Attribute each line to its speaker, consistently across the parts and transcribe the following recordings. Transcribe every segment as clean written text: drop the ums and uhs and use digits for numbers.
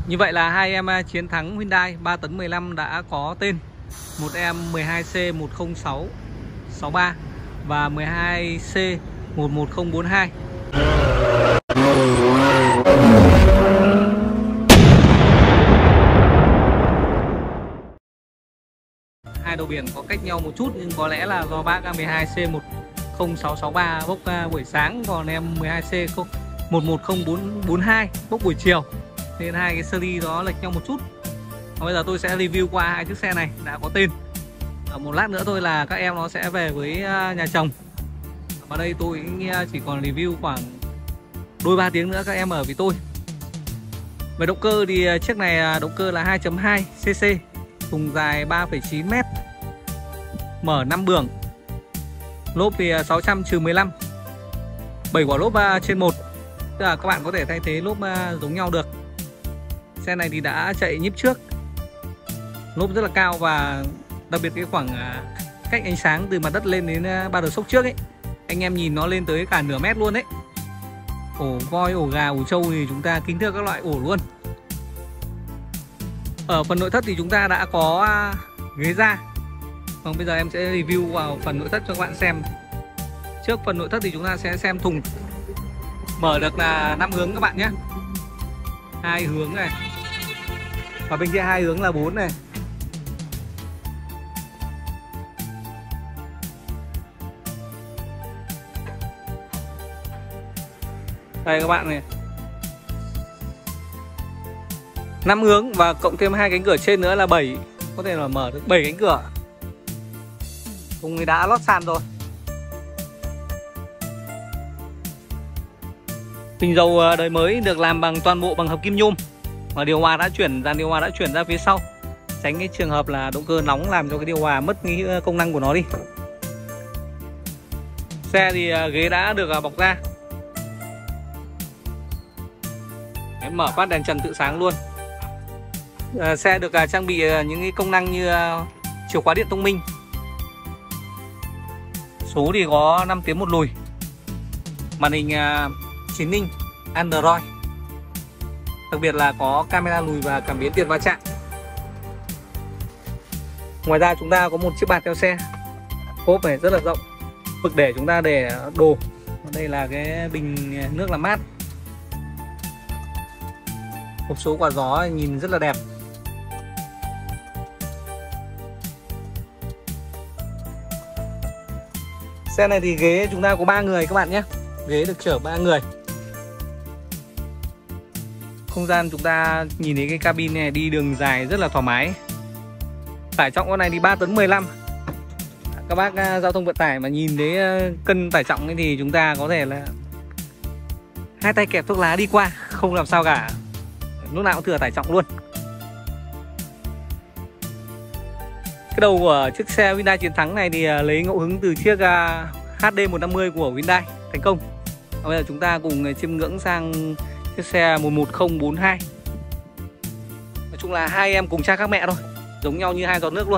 Speaker 1: Như vậy là hai em chiến thắng Hyundai 3 tấn 15 đã có tên. Một em 12C10663 và 12C11042. Hai đầu biển có cách nhau một chút, nhưng có lẽ là do bác 12C10663 bốc buổi sáng, còn em 12C11042 bốc buổi chiều, nên hai cái series đó lệch nhau một chút. Và bây giờ tôi sẽ review qua hai chiếc xe này đã có tên. Một lát nữa thôi là các em nó sẽ về với nhà chồng. Và đây tôi chỉ còn review khoảng đôi 3 tiếng nữa các em ở với tôi. Về động cơ thì chiếc này động cơ là 2.2 cc, thùng dài 3,9m, mở 5 bường. Lốp thì 600-15, 7 quả lốp trên 1, tức là các bạn có thể thay thế lốp giống nhau được. Xe này thì đã chạy nhíp trước, lốp rất là cao, và đặc biệt cái khoảng cách ánh sáng từ mặt đất lên đến ba đờ sốc trước ấy, anh em nhìn nó lên tới cả nửa mét luôn đấy. Ổ voi, ổ gà, ổ trâu thì chúng ta kính thưa các loại ổ luôn. Ở phần nội thất thì chúng ta đã có ghế da. Còn bây giờ em sẽ review vào phần nội thất cho các bạn xem. Trước phần nội thất thì chúng ta sẽ xem thùng. Mở được là 5 hướng các bạn nhé. 2 hướng này. Và bên kia 2 hướng là 4 này. Đây các bạn này, 5 hướng và cộng thêm 2 cánh cửa trên nữa là 7. Có thể là mở được 7 cánh cửa. Thùng đã lót sàn rồi. Bình dầu đời mới được làm bằng toàn bộ bằng hợp kim nhôm. Và điều hòa đã chuyển, dàn điều hòa đã chuyển ra phía sau, tránh cái trường hợp là động cơ nóng làm cho cái điều hòa mất cái công năng của nó đi. Xe thì ghế đã được bọc da. Mở phát đèn trần tự sáng luôn. Xe được trang bị những cái công năng như chìa khóa điện thông minh. Số thì có 5 tiếng 1 lùi. Màn hình 9 inch Android. Đặc biệt là có camera lùi và cảm biến tiền va chạm. Ngoài ra chúng ta có một chiếc bàn theo xe. Cốp này rất là rộng, vực để chúng ta để đồ. Đây là cái bình nước làm mát. Hộp số quạt gió nhìn rất là đẹp. Xe này thì ghế chúng ta có 3 người các bạn nhé. Ghế được chở 3 người. Không gian chúng ta nhìn thấy cái cabin này đi đường dài rất là thoải mái. Tải trọng con này thì 3 tấn 15. Các bác giao thông vận tải mà nhìn thấy cân tải trọng ấy thì chúng ta có thể là hai tay kẹp thuốc lá đi qua, không làm sao cả. Lúc nào cũng thừa tải trọng luôn. Cái đầu của chiếc xe Hyundai Chiến Thắng này thì lấy ngẫu hứng từ chiếc HD 150 của Hyundai thành công. Và bây giờ chúng ta cùng chiêm ngưỡng sang chiếc xe 11042. Nói chung là hai em cùng cha khác mẹ thôi, giống nhau như hai giọt nước luôn.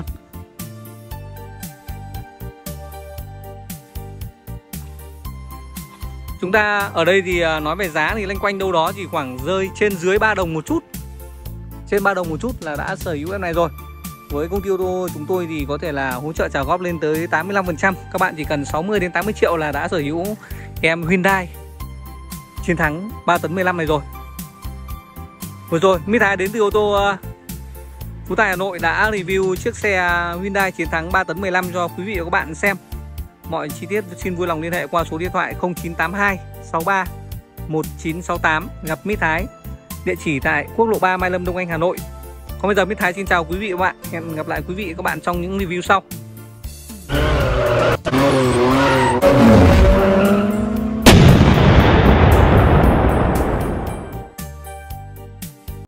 Speaker 1: Chúng ta ở đây thì nói về giá thì loanh quanh đâu đó chỉ khoảng rơi trên dưới 3 đồng một chút. Trên 3 đồng một chút là đã sở hữu em này rồi. Với công ty ô tô chúng tôi thì có thể là hỗ trợ trả góp lên tới 85%. Các bạn chỉ cần 60 đến 80 triệu là đã sở hữu em Hyundai Chiến Thắng 3 tấn 15 này rồi. Vừa rồi Mít Thái đến từ ô tô Phú Tài Hà Nội đã review chiếc xe Hyundai Chiến Thắng 3 tấn 15 cho quý vị và các bạn xem. Mọi chi tiết xin vui lòng liên hệ qua số điện thoại 0982 63 1968 gặp Mít Thái. Địa chỉ tại quốc lộ 3 Mai Lâm, Đông Anh, Hà Nội. Còn bây giờ Mít Thái xin chào quý vị và các bạn. Hẹn gặp lại quý vị và các bạn trong những review sau.